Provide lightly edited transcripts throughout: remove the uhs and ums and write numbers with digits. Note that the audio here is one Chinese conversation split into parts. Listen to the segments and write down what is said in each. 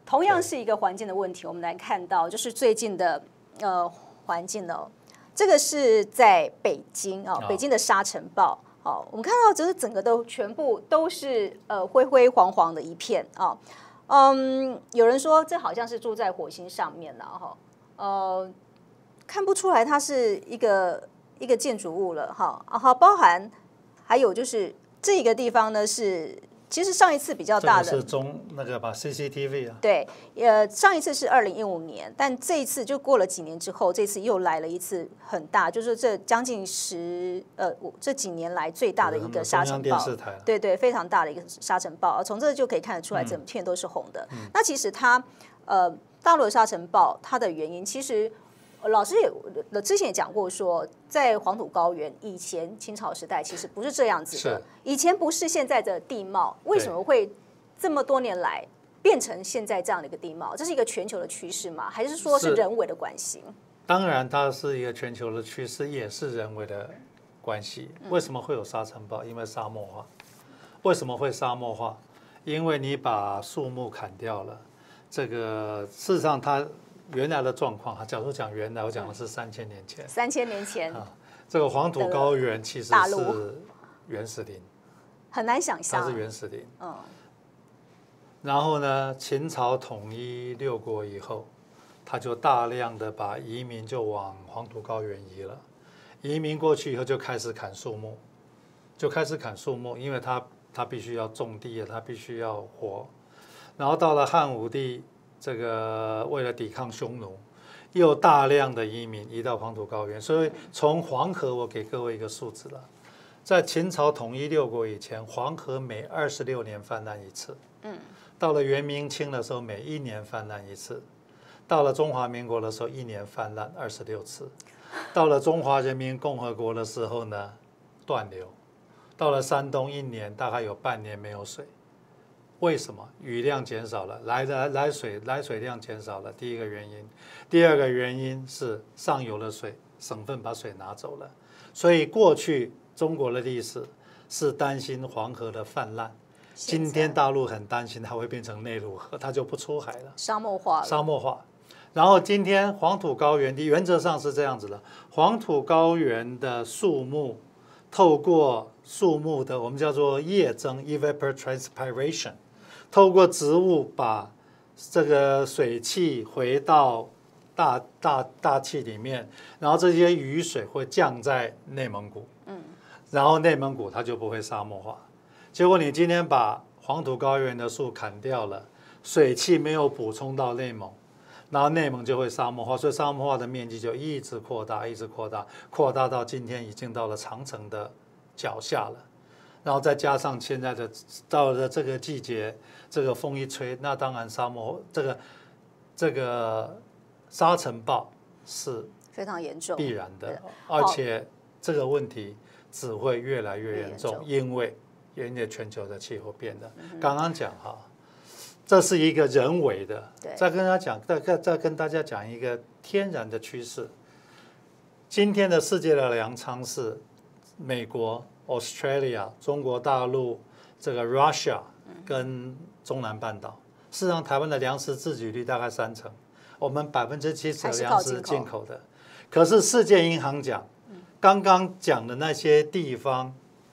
同样是一个环境的问题，我们来看到就是最近的环境呢，这个是在北京啊，北京的沙尘暴。好，我们看到就是整个都全部都是灰灰黄黄的一片啊。有人说这好像是住在火星上面了哈，看不出来它是一个建筑物了哈。好，包含还有就是这个地方呢是。其实上一次比较大的是那个吧 CCTV 啊， 对，上一次是2015年，但这一次就过了几年之后，这次又来了一次很大，就是这将近这几年来最大的一个沙尘暴，对对，非常大的一个沙尘暴，从这就可以看得出来，整片都是红的。那其实它大陆的沙尘暴它的原因，其实。老师之前也讲过说，在黄土高原以前清朝时代其实不是这样子的，以前不是现在的地貌，为什么会这么多年来变成现在这样的一个地貌？这是一个全球的趋势吗？还是说是人为的关系？ 当然，它是一个全球的趋势，也是人为的关系。为什么会有沙尘暴？因为沙漠化。为什么会沙漠化？因为你把树木砍掉了，这个事实上它。原来的状况，假如讲原来，我讲的是3000年前。3000 年前啊，这个黄土高原其实是原始林， 很难想象。 它是原始林。然后呢，秦朝统一6国以后，他就大量的把移民就往黄土高原移了。移民过去以后，就开始砍树木，因为他必须要种地，他必须要活。然后到了汉武帝。这个为了抵抗匈奴，又大量的移民移到黄土高原，所以从黄河，我给各位一个数字了，在秦朝统一6国以前，黄河每26年泛滥一次，到了元明清的时候，每1年泛滥一次，到了中华民国的时候，1年泛滥26次，到了中华人民共和国的时候呢，断流，到了山东1年大概有半年没有水。为什么雨量减少了，来水量减少了？第一个原因，第二个原因是上游的水，省份把水拿走了。所以过去中国的历史是担心黄河的泛滥，今天大陆很担心它会变成内陆河，它就不出海了， 沙漠化了。 沙漠化。然后今天黄土高原原则上是这样子的，黄土高原的树木透过树木的我们叫做叶增 evapotranspiration。透过植物把这个水汽回到大气里面，然后这些雨水会降在内蒙古，然后内蒙古它就不会沙漠化。结果你今天把黄土高原的树砍掉了，水汽没有补充到内蒙，然后内蒙就会沙漠化，所以沙漠化的面积就一直扩大，扩大到今天已经到了长城的脚下了。然后再加上现在的到了这个季节，这个风一吹，那当然沙漠这个沙尘暴是非常严重必然的，而且这个问题只会越来越严重，因为全球的气候变了。刚刚讲哈，这是一个人为的，再跟大家讲一个天然的趋势。今天的世界的粮仓是美国。Australia、中国大陆、这个 Russia 跟中南半岛，事实上台湾的粮食自给率大概30%，我们70%的粮食是进口的。可是世界银行讲，刚刚讲的那些地方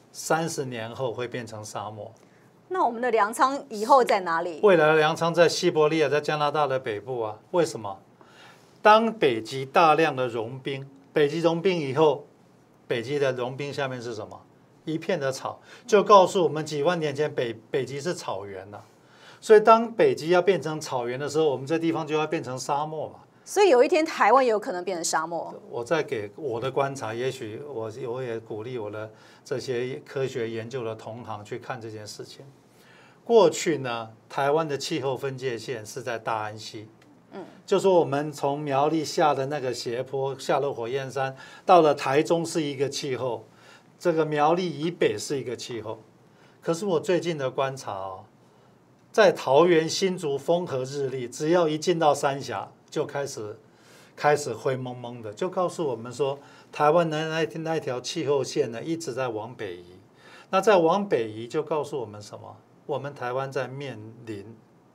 ，30年后会变成沙漠。 那我们的粮仓以后在哪里？ 未来的粮仓在西伯利亚，在加拿大的北部啊。为什么？当北极大量的融冰，北极融冰以后，北极的融冰下面是什么？一片的草，就告诉我们几万年前北极是草原了，所以当北极要变成草原的时候，我们这地方就要变成沙漠嘛。 所以有一天台湾也有可能变成沙漠。 我在给我的观察，也许我也鼓励我的这些科学研究的同行去看这件事情。过去呢，台湾的气候分界线是在大安溪，就说我们从苗栗下的那个斜坡，下了火焰山，到了台中是一个气候。这个苗栗以北是一个气候，可是我最近的观察哦，在桃园、新竹风和日丽，只要一进到三峡，就开始灰蒙蒙的，就告诉我们说，台湾的那条气候线呢一直在往北移。那在往北移，就告诉我们什么？我们台湾在面临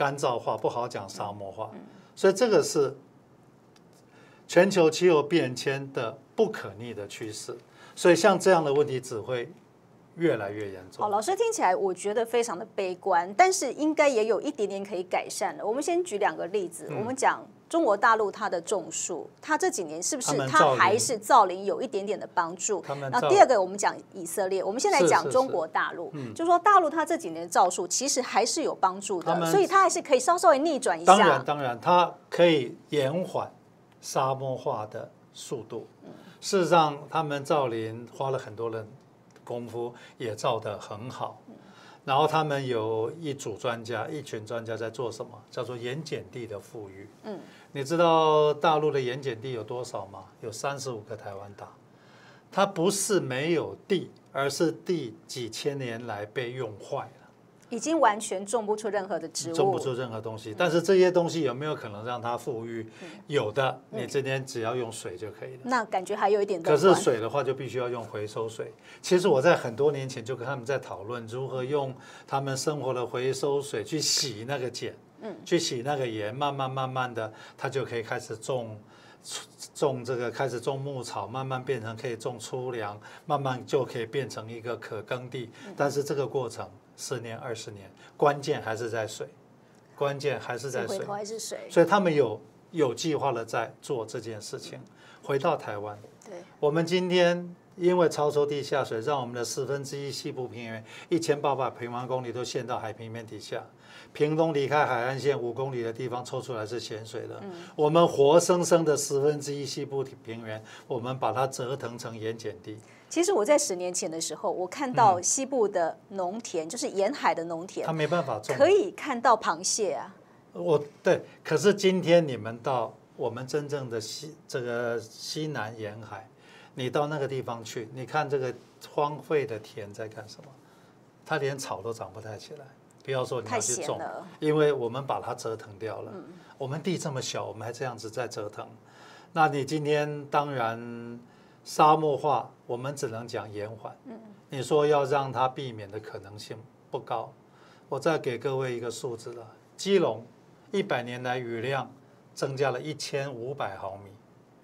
干燥化，不好讲沙漠化。所以这个是全球气候变迁的不可逆的趋势。所以像这样的问题只会越来越严重。 好，老师听起来我觉得非常的悲观，但是应该也有一点点可以改善了。我们先举2个例子，我们讲中国大陆它的种树，它这几年是不是它还是造林有一点点的帮助？然后第2个我们讲以色列，我们现在讲中国大陆，就说大陆它这几年造树其实还是有帮助的，所以它还是可以稍微逆转一下。 当然，它可以延缓沙漠化的速度。事实上，他们造林花了很多人功夫，也造得很好。然后他们有一群专家在做什么？叫做盐碱地的富裕。你知道大陆的盐碱地有多少吗？有35个台湾大。它不是没有地，而是地几千年来被用坏了。 已经完全种不出任何的植物， 种不出任何东西。但是这些东西有没有可能让它富裕？有的，你今天只要用水就可以了。 那感觉还有一点。 可是水的话，就必须要用回收水。其实我在很多年前就跟他们在讨论如何用他们生活的回收水去洗那个碱，去洗那个盐，慢慢的，它就可以开始种这个，开始种牧草，慢慢变成可以种粗粮，慢慢就可以变成一个可耕地。但是这个过程10年、20年，关键还是在水，关键还是在水， 回头还是水。 所以他们有计划的在做这件事情。回到台湾，我们今天因为超抽地下水，让我们的1/4西部平原1800平方公里都陷到海平面底下。屏东离开海岸线5公里的地方抽出来是咸水的，我们活生生的1/4西部平原，我们把它折腾成盐碱地。 其实我在10年前的时候，我看到西部的农田，就是沿海的农田， 它没办法种， 可以看到螃蟹啊。 对，可是今天你们到我们真正的西南沿海，你到那个地方去，你看这个荒废的田在干什么？它连草都长不太起来。不要说你要去种，因为我们把它折腾掉了。我们地这么小，我们还这样子在折腾。那你今天当然沙漠化，我们只能讲延缓。你说要让它避免的可能性不高。我再给各位一个数字了，基隆100年来雨量增加了1500毫米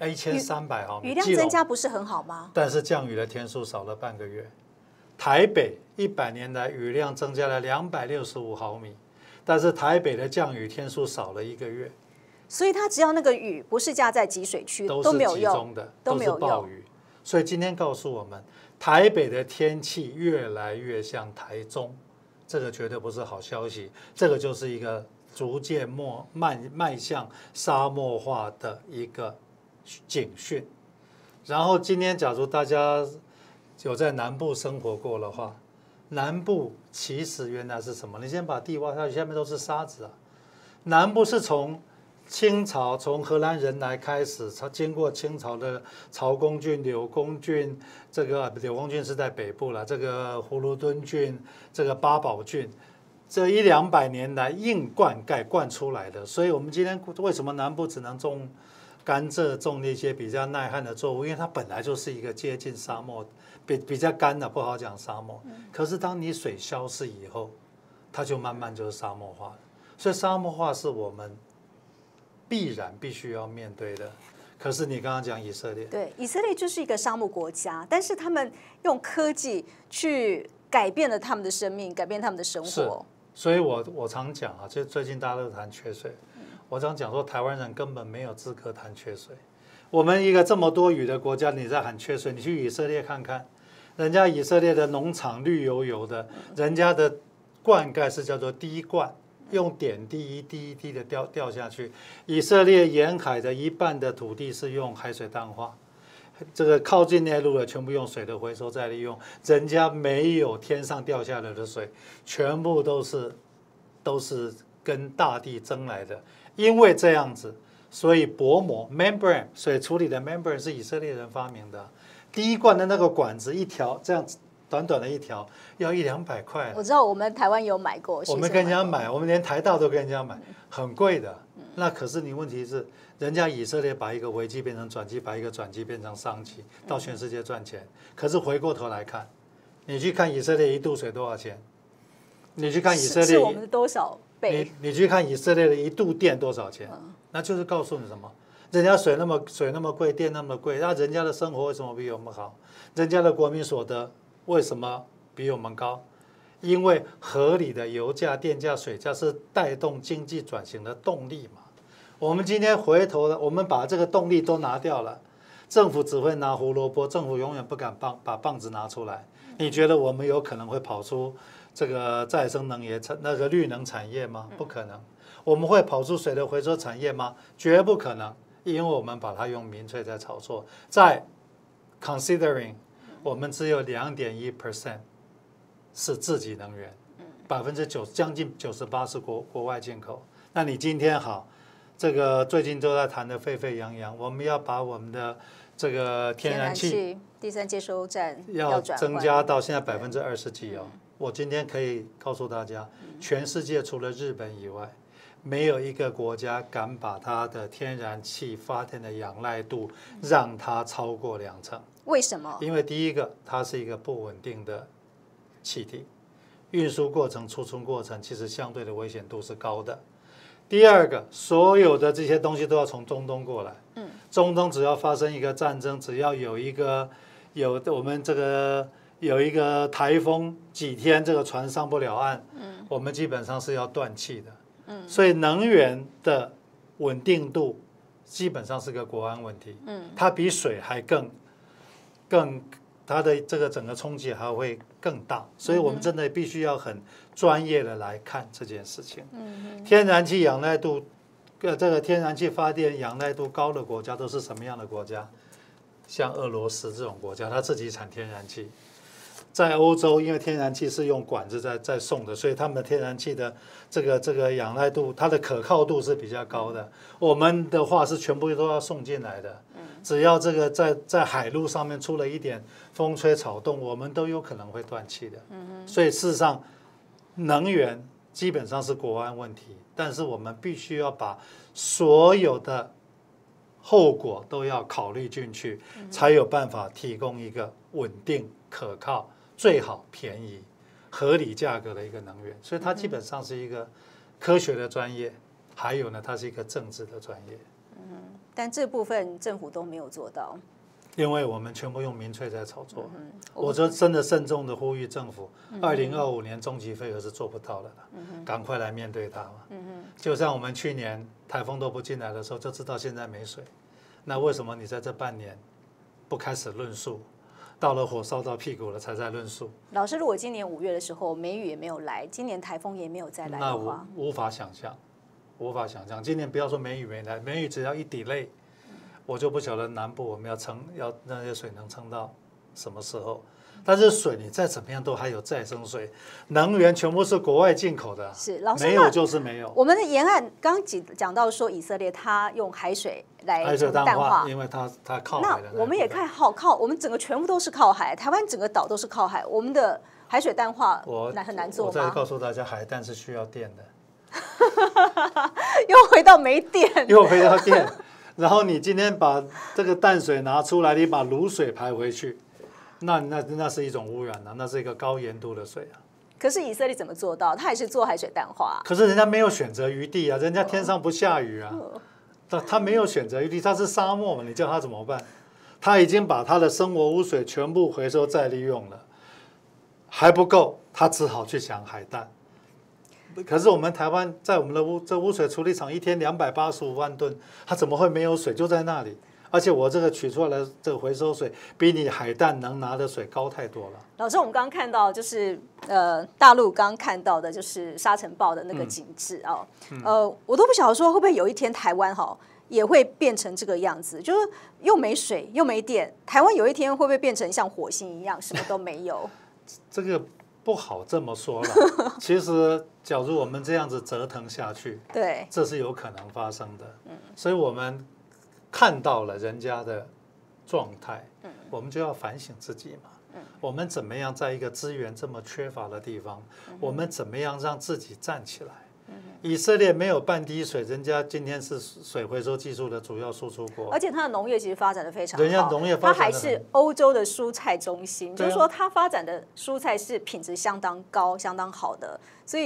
，1300毫米。 雨量增加不是很好吗？ 但是降雨的天数少了半个月。台北100年来雨量增加了265毫米，但是台北的降雨天数少了1个月。 所以它只要那个雨不是加在集水区，都没有用， 都是集中的，都是暴雨。所以今天告诉我们，台北的天气越来越像台中，这个绝对不是好消息，这个就是一个逐渐迈向沙漠化的一个警讯。然后今天假如大家有在南部生活过的话，南部其实原来是什么？你先把地挖下去，下面都是沙子啊。南部是从清朝，从荷兰人来开始，经过清朝的曹公郡、柳公郡，这个柳公郡是在北部了，这个葫芦墩郡，这个八堡郡，这100-200年来硬灌溉灌出来的。所以我们今天为什么南部只能种甘蔗，种那些比较耐旱的作物？因为它本来就是一个接近沙漠。比较干的，不好讲沙漠。可是当你水消失以后，它就慢慢就是沙漠化了。所以沙漠化是我们必须要面对的。可是你刚刚讲以色列， 对，以色列就是一个沙漠国家，但是他们用科技去改变了他们的生命，改变他们的生活。 所以我常讲啊，就最近大家都谈缺水，我常讲说台湾人根本没有资格谈缺水。我们一个这么多雨的国家，你在喊缺水，你去以色列看看。人家以色列的农场绿油油的，人家的灌溉是叫做滴灌，用点滴一滴一滴的掉下去。以色列沿海的1半的土地是用海水淡化，这个靠近内陆的全部用水的回收再利用，人家没有天上掉下来的水，全部都是跟大地争来的。因为这样子，所以薄膜 membrane 水处理的 membrane 是以色列人发明的。滴灌的那个管子一条这样子短短的一条要100-200块。 我知道我们台湾有买过， 我们跟人家买，我们连台大都跟人家买，很贵的。那可是你问题是，人家以色列把一个危机变成转机，把一个转机变成商机，到全世界赚钱。可是回过头来看，你去看以色列1度水多少钱？你去看以色列是我们的多少倍。 你去看以色列的1度电多少钱？那就是告诉你什么？人家水那么贵，电那么贵，那人家的生活为什么比我们好？人家的国民所得为什么比我们高？因为合理的油价、电价、水价是带动经济转型的动力嘛。我们今天回头了，我们把这个动力都拿掉了，政府只会拿胡萝卜，政府永远不敢把棒子拿出来。你觉得我们有可能会跑出这个再生能源那个绿能产业吗？不可能。我们会跑出水的回收产业吗？绝不可能，因为我们把它用民粹在炒作。在 considering 我们只有2.1% 是自己能源，90%将近98%是国外进口。那你今天好，这个最近都在谈得沸沸扬扬，我们要把我们的这个天然气第3接收站要增加到现在20%几哦。我今天可以告诉大家，全世界除了日本以外，没有一个国家敢把它的天然气发电的仰赖度让它超过2成。 为什么？ 因为第一个，它是一个不稳定的气体，运输过程、储存过程其实相对的危险度是高的。第二个，所有的这些东西都要从中东过来。中东只要发生一个战争，只要有我们这个有一个台风，几天这个船上不了岸，我们基本上是要断气的。所以能源的稳定度基本上是个国安问题。它比水还更它的这个整个冲击还会更大，所以我们真的必须要很专业的来看这件事情。天然气仰赖度，这个天然气发电仰赖度高的国家都是什么样的国家？像俄罗斯这种国家，它自己产天然气。在欧洲，因为天然气是用管子在送的，所以他们的天然气的这个仰赖度，它的可靠度是比较高的。我们的话是全部都要送进来的，只要这个在海路上面出了一点风吹草动，我们都有可能会断气的。所以事实上，能源基本上是国安问题，但是我们必须要把所有的后果都要考虑进去，才有办法提供一个稳定、可靠、最好便宜、合理价格的一个能源。所以它基本上是一个科学的专业，还有呢，它是一个政治的专业。 但这部分政府都没有做到， 因为我们全部用民粹在炒作。我就真的慎重的呼吁政府，2025年中期废核是做不到的了，赶快来面对它嘛。就像我们去年台风都不进来的时候，就知道现在没水。那为什么你在这半年不开始论述？到了火烧到屁股了才在论述。 老师，如果今年5月的时候梅雨也没有来，今年台风也没有再来的话， 那无法想象，无法想象。今年不要说梅雨没来，梅雨只要一delay，我就不晓得南部我们要那些水能撑到什么时候。但是水你再怎么样都还有再生水，能源全部是国外进口的， 是老师没有就是没有。 我们的沿岸刚讲到说以色列它用海水来淡化， 因为它靠海的。 那我们也靠，我们整个全部都是靠海，台湾整个岛都是靠海，我们的海水淡化很难做吗？ 我再告诉大家，海淡是需要电的。 又回到没电， 又回到电。然后你今天把这个淡水拿出来，你把卤水排回去。那是一种污染啊，那是一个高盐度的水啊。 可是以色列怎么做到？他也是做海水淡化。 可是人家没有选择余地啊，人家天上不下雨啊，他没有选择余地，他是沙漠嘛，你叫他怎么办？他已经把他的生活污水全部回收再利用了，还不够，他只好去想海淡。可是我们台湾在我们的污水处理厂一天285万吨，它怎么会没有水？就在那里。而且我这个取出来的这个回收水，比你海淡能拿的水高太多了。 老师，我们刚刚看到就是大陆刚刚看到的就是沙尘暴的那个景致啊，我都不晓得说会不会有一天台湾也会变成这个样子，就是又没水又没电，台湾有一天会不会变成像火星一样什么都没有？ 这个不好这么说了。其实，假如我们这样子折腾下去， 对， 这是有可能发生的。所以我们看到了人家的状态，我们就要反省自己嘛。我们怎么样在一个资源这么缺乏的地方，我们怎么样让自己站起来？以色列没有半滴水，人家今天是水回收技术的主要输出国， 而且它的农业其实发展的非常好， 人家农业发展它还是欧洲的蔬菜中心，就是说它发展的蔬菜是品质相当高、相当好的，所以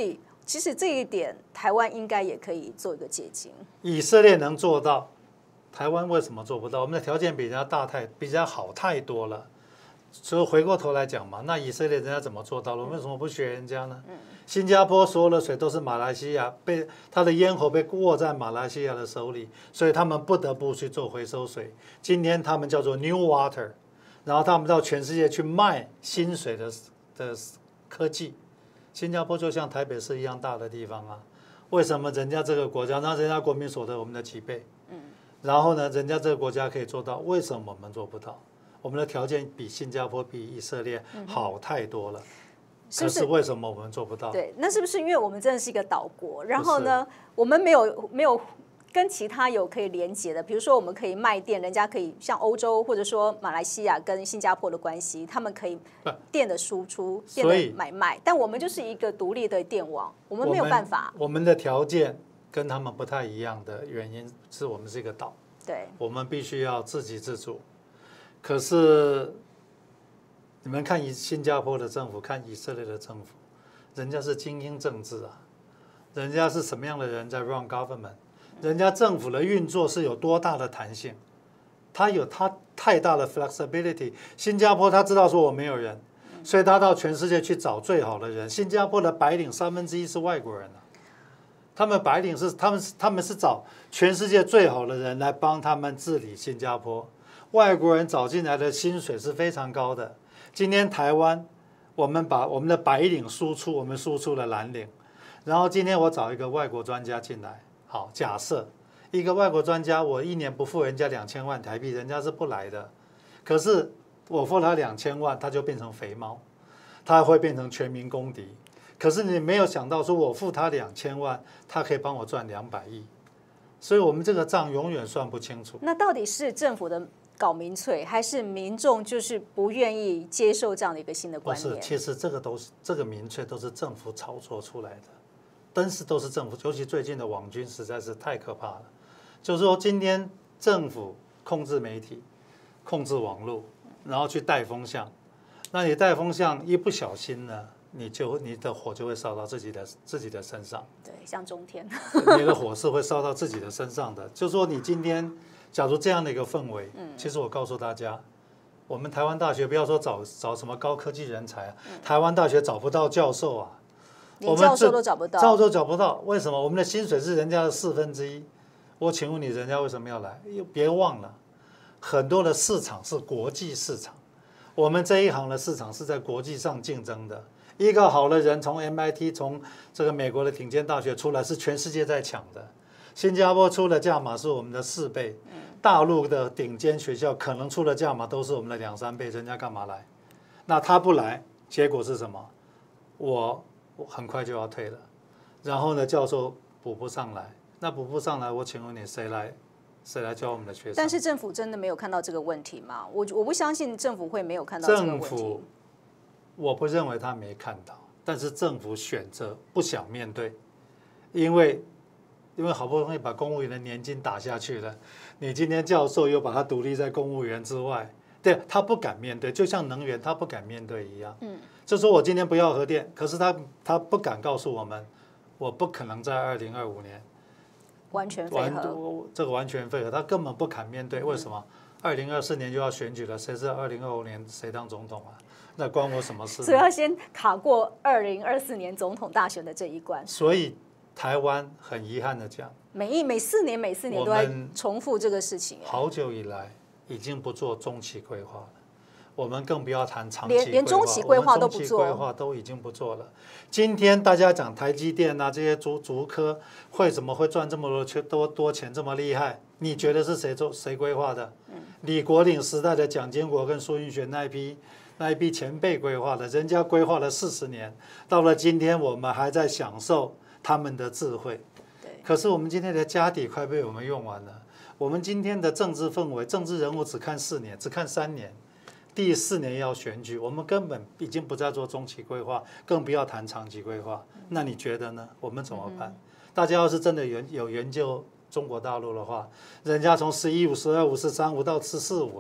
其实这一点台湾应该也可以做一个借鉴。 以色列能做到，台湾为什么做不到？我们的条件比人家比人家好太多了。所以回过头来讲嘛，那以色列人家怎么做到了？我们为什么不学人家呢？新加坡所有的水都是马来西亚它的咽喉被握在马来西亚的手里，所以他们不得不去做回收水。今天他们叫做 New Water， 然后他们到全世界去卖新水的科技。新加坡就像台北市一样大的地方啊，为什么人家这个国家，那人家国民所得我们的几倍？然后呢，人家这个国家可以做到，为什么我们做不到？我们的条件比新加坡、比以色列好太多了。可是为什么我们做不到？ 对，那是不是因为我们真的是一个岛国？然后呢，我们没有跟其他有可以连接的，比如说我们可以卖电，人家可以像欧洲或者说马来西亚跟新加坡的关系，他们可以电的输出、电的买卖，但我们就是一个独立的电网，我们没有办法。 我们的条件跟他们不太一样的原因是我们是一个岛， 对， 我们必须要自给自足。可是你们看新加坡的政府，看以色列的政府，人家是精英政治啊，人家是什么样的人在 run government？ 人家政府的运作是有多大的弹性，他有他太大的 flexibility。新加坡他知道说我没有人，所以他到全世界去找最好的人。新加坡的白领1/3是外国人啊，他们白领是他们是找全世界最好的人来帮他们治理新加坡。外国人找进来的薪水是非常高的。今天台湾，我们把我们的白领输出，我们输出了蓝领，然后今天我找一个外国专家进来，好，假设一个外国专家，我一年不付人家2000万台币，人家是不来的。可是我付他2000万，他就变成肥猫，他会变成全民公敌。可是你没有想到，说我付他2000万，他可以帮我赚200亿，所以我们这个账永远算不清楚。 那到底是政府的搞民粹，还是民众就是不愿意接受这样的一个新的观念？ 不是，其实这个民粹都是政府炒作出来的，但是都是政府，尤其最近的网军实在是太可怕了。就是说，今天政府控制媒体，控制网络，然后去带风向，那你带风向一不小心呢，你的火就会烧到自己的身上。 对，像中天， 你的火是会烧到自己的身上的。就是说，你今天假如这样的一个氛围，其实我告诉大家，我们台湾大学不要说找什么高科技人才啊，台湾大学找不到教授啊， 连教授都找不到， 教授找不到，为什么？我们的薪水是人家的1/4。我请问你，人家为什么要来？别忘了，很多的市场是国际市场，我们这一行的市场是在国际上竞争的。一个好的人从 MIT 从这个美国的顶尖大学出来，是全世界在抢的。新加坡出的价码是我们的4倍，大陆的顶尖学校可能出的价码都是我们的2、3倍，人家干嘛来？那他不来，结果是什么？我很快就要退了，然后呢，教授补不上来，那补不上来，我请问你谁来教我们的学生？ 但是政府真的没有看到这个问题吗？我不相信政府会没有看到这个问题。 政府，我不认为他没看到，但是政府选择不想面对，因为好不容易把公务员的年金打下去了，你今天教授又把他独立在公务员之外，对他不敢面对，就像能源他不敢面对一样。就说我今天不要核电，可是他不敢告诉我们，我不可能在2025年完全废核， 这个完全废核，他根本不敢面对。为什么？2024年就要选举了，谁知道2025年谁当总统啊？那关我什么事？ 所以要先卡过2024年总统大选的这一关。 所以台湾很遗憾的讲， 每4年都在重复这个事情。 好久以来已经不做中期规划了，我们更不要谈长期规划， 连中期规划都不做， 中期规划都已经不做了。今天大家讲台积电啊，这些竹科怎么会赚这么多钱，这么厉害？你觉得是谁规划的？李国鼎时代的蒋经国跟苏运璇那一批前辈规划的，人家规划了40年，到了今天我们还在享受他们的智慧。可是我们今天的家底快被我们用完了。我们今天的政治氛围，政治人物只看4年，只看3年，第4年要选举，我们根本已经不再做中期规划，更不要谈长期规划。那你觉得呢？我们怎么办？大家要是真的有研究中国大陆的话，人家从“十一五”“十二五”“十三五”到“四四五”了，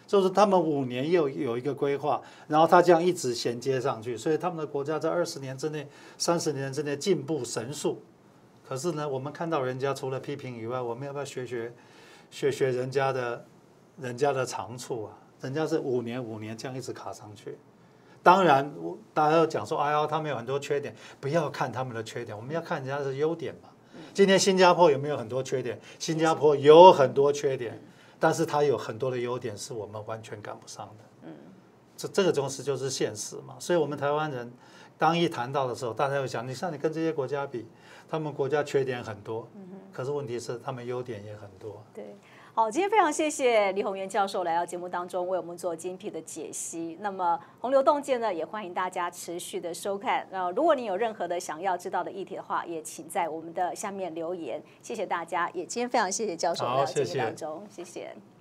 就是他们5年又有一个规划，然后他这样一直衔接上去，所以他们的国家在20年之内、30年之内进步神速。可是呢，我们看到人家除了批评以外，我们要不要学人家的长处啊？人家是5年这样一直卡上去。当然，大家要讲说，哎呀，他们有很多缺点，不要看他们的缺点，我们要看人家的优点嘛。今天新加坡有没有很多缺点？新加坡有很多缺点，但是它有很多的优点是我们完全赶不上的。这个东西就是现实嘛。所以我们台湾人当一谈到的时候，大家会想，你像你跟这些国家比，他们国家缺点很多，可是问题是他们优点也很多。 对。好，今天非常谢谢李宏源教授来到节目当中为我们做精辟的解析。那么洪流洞见呢，也欢迎大家持续的收看。如果你有任何的想要知道的议题的话，也请在我们的下面留言。谢谢大家，也今天非常谢谢教授来到节目当中，谢谢。